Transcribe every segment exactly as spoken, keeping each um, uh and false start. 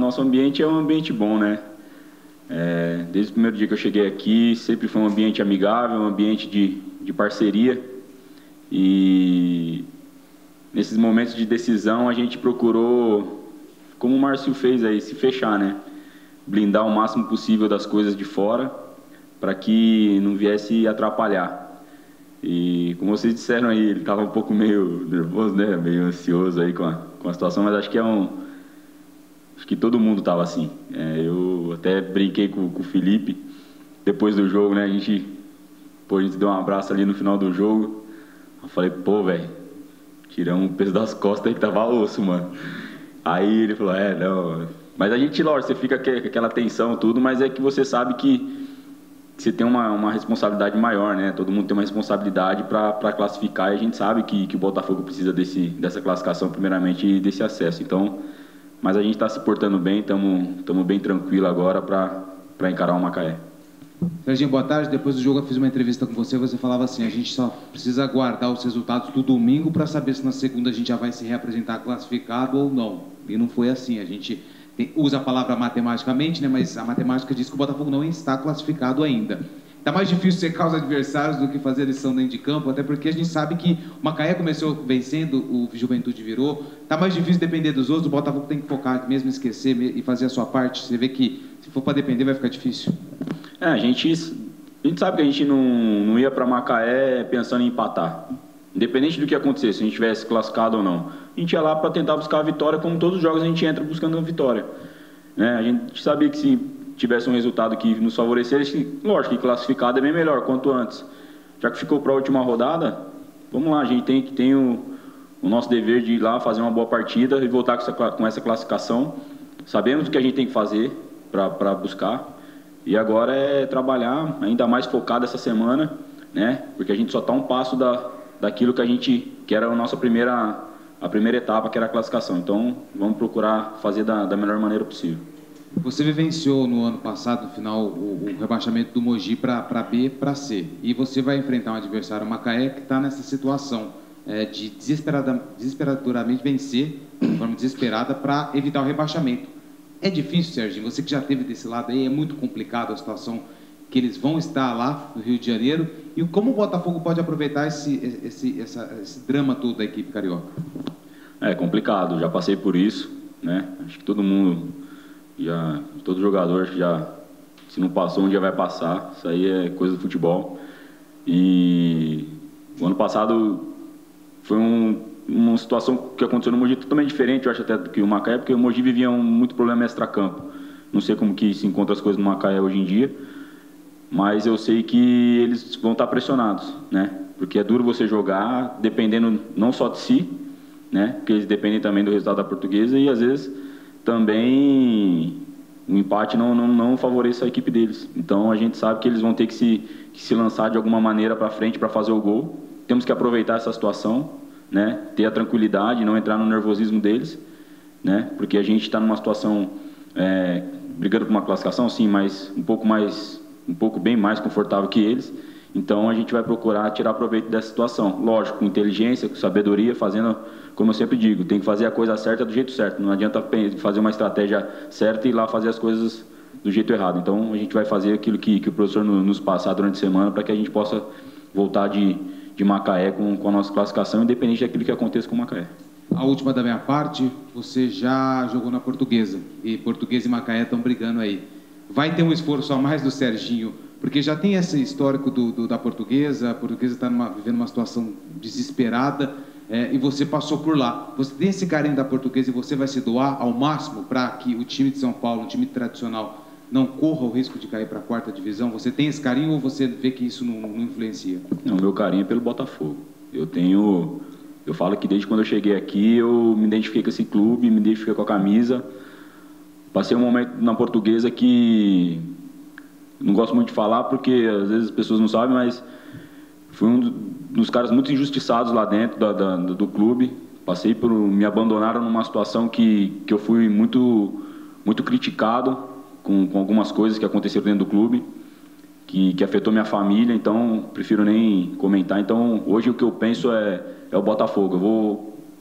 nosso ambiente é um ambiente bom, né? É, desde o primeiro dia que eu cheguei aqui, sempre foi um ambiente amigável, um ambiente de, de parceria. E nesses momentos de decisão a gente procurou, como o Márcio fez aí, se fechar, né? Blindar o máximo possível das coisas de fora para que não viesse atrapalhar. E como vocês disseram aí, ele estava um pouco meio nervoso, né? Meio ansioso aí com a, com a situação, mas acho que é um... Acho que todo mundo estava assim. É, eu até brinquei com, com o Felipe depois do jogo, né? A gente, pô, a gente deu um abraço ali no final do jogo. Eu falei, pô, velho, tiramos o peso das costas aí que tava osso, mano. Aí ele falou, é, não... Mas a gente, lógico, você fica com aquela tensão tudo, mas é que você sabe que você tem uma, uma responsabilidade maior, né? Todo mundo tem uma responsabilidade para classificar e a gente sabe que, que o Botafogo precisa desse, dessa classificação primeiramente e desse acesso. Então... Mas a gente está se portando bem, estamos bem tranquilo agora para encarar o Macaé. Serginho, boa tarde. Depois do jogo eu fiz uma entrevista com você, você falava assim, a gente só precisa aguardar os resultados do domingo para saber se na segunda a gente já vai se reapresentar classificado ou não. E não foi assim, a gente tem, usa a palavra matematicamente, né, mas a matemática diz que o Botafogo não está classificado ainda. Está mais difícil secar os adversários do que fazer a lição dentro de campo, até porque a gente sabe que o Macaé começou vencendo, o Juventude virou. Está mais difícil depender dos outros, o Botafogo tem que focar, mesmo esquecer e fazer a sua parte. Você vê que se for para depender vai ficar difícil. É, a gente, a gente sabe que a gente não, não ia para Macaé pensando em empatar. Independente do que acontecesse, se a gente tivesse classificado ou não. A gente ia lá para tentar buscar a vitória, como todos os jogos a gente entra buscando a vitória. Né? A gente sabia que se tivesse um resultado que nos favorecesse, lógico que classificado é bem melhor, quanto antes. Já que ficou para a última rodada, vamos lá, a gente tem, tem o, o nosso dever de ir lá fazer uma boa partida e voltar com essa, com essa classificação. Sabemos o que a gente tem que fazer para buscar. E agora é trabalhar ainda mais focado essa semana, né? Porque a gente só está um passo da, daquilo que a gente, que era a nossa primeira, a primeira etapa, que era a classificação. Então, vamos procurar fazer da, da melhor maneira possível. Você vivenciou no ano passado, no final, o, o rebaixamento do Mogi para B para C. E você vai enfrentar um adversário, o Macaé, que está nessa situação é, de desesperada, desesperadoramente vencer, de forma desesperada, para evitar o rebaixamento. É difícil, Serginho, você que já esteve desse lado aí, é muito complicado a situação que eles vão estar lá no Rio de Janeiro. E como o Botafogo pode aproveitar esse, esse, essa, esse drama todo da equipe carioca? É complicado, já passei por isso, né? Acho que todo mundo... Já, todo jogador já, se não passou, um dia vai passar. Isso aí é coisa do futebol. E o ano passado foi um, uma situação que aconteceu no Mogi totalmente diferente, eu acho, até do que o Macaé, porque o Mogi vivia um, muito problema extracampo. Não sei como que se encontra as coisas no Macaé hoje em dia, mas eu sei que eles vão estar pressionados, né? Porque é duro você jogar dependendo não só de si, né? Porque eles dependem também do resultado da Portuguesa e às vezes também o empate não, não, não favorece a equipe deles. Então a gente sabe que eles vão ter que se, que se lançar de alguma maneira para frente para fazer o gol. Temos que aproveitar essa situação, né? Ter a tranquilidade, não entrar no nervosismo deles, né? Porque a gente está numa situação é, brigando por uma classificação, sim, mas um pouco mais, um pouco bem mais confortável que eles. Então a gente vai procurar tirar proveito dessa situação. Lógico, com inteligência, com sabedoria, fazendo, como eu sempre digo, tem que fazer a coisa certa do jeito certo. Não adianta fazer uma estratégia certa e ir lá fazer as coisas do jeito errado. Então a gente vai fazer aquilo que, que o professor nos passar durante a semana para que a gente possa voltar de, de Macaé com, com a nossa classificação, independente daquilo que aconteça com o Macaé. A última da minha parte, você já jogou na Portuguesa. E Portuguesa e Macaé estão brigando aí. Vai ter um esforço a mais do Serginho, porque já tem esse histórico do, do, da Portuguesa, a Portuguesa está vivendo uma situação desesperada, é, e você passou por lá. Você tem esse carinho da Portuguesa e você vai se doar ao máximo para que o time de São Paulo, um time tradicional, não corra o risco de cair para a quarta divisão? Você tem esse carinho ou você vê que isso não, não influencia? Não, meu carinho é pelo Botafogo. Eu tenho... Eu falo que desde quando eu cheguei aqui, eu me identifiquei com esse clube, me identifiquei com a camisa. Passei um momento na Portuguesa que... Não gosto muito de falar porque às vezes as pessoas não sabem, mas fui um dos caras muito injustiçados lá dentro da, da, do clube. Passei por... Me abandonaram numa situação que, que eu fui muito, muito criticado com, com algumas coisas que aconteceram dentro do clube, que, que afetou minha família, então prefiro nem comentar. Então hoje o que eu penso é, é o Botafogo. Eu vou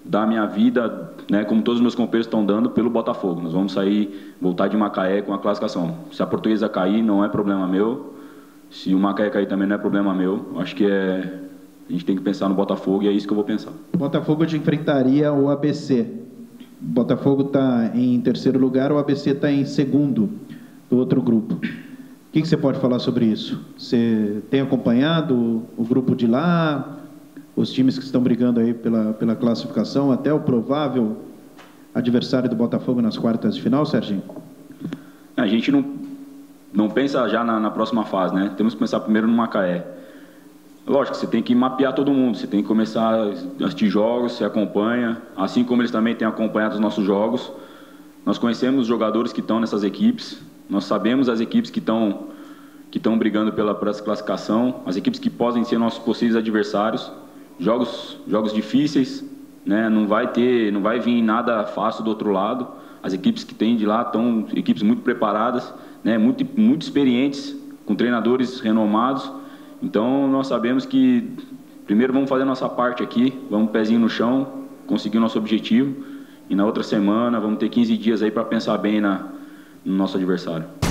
dar a minha vida, né, como todos os meus companheiros estão dando, pelo Botafogo. Nós vamos sair, voltar de Macaé com a classificação. Se a Portuguesa cair, não é problema meu. Se o Macaé cair também não é problema meu. Acho que é, a gente tem que pensar no Botafogo e é isso que eu vou pensar. O Botafogo te enfrentaria o A B C. O Botafogo está em terceiro lugar, o A B C está em segundo do outro grupo. O que, que você pode falar sobre isso? Você tem acompanhado o grupo de lá, os times que estão brigando aí pela, pela classificação, até o provável adversário do Botafogo nas quartas de final, Serginho? A gente não, não pensa já na, na próxima fase, né? Temos que pensar primeiro no Macaé. Lógico, você tem que mapear todo mundo, você tem que começar a assistir jogos, você acompanha, assim como eles também têm acompanhado os nossos jogos. Nós conhecemos os jogadores que estão nessas equipes, nós sabemos as equipes que estão, que estão brigando pela, pela classificação, as equipes que podem ser nossos possíveis adversários. Jogos, jogos difíceis, né? Não vai ter, não vai vir nada fácil do outro lado. As equipes que tem de lá estão equipes muito preparadas, né? Muito, muito experientes, com treinadores renomados. Então nós sabemos que primeiro vamos fazer a nossa parte aqui, vamos pezinho no chão, conseguir o nosso objetivo, e na outra semana vamos ter quinze dias aí para pensar bem na, no nosso adversário.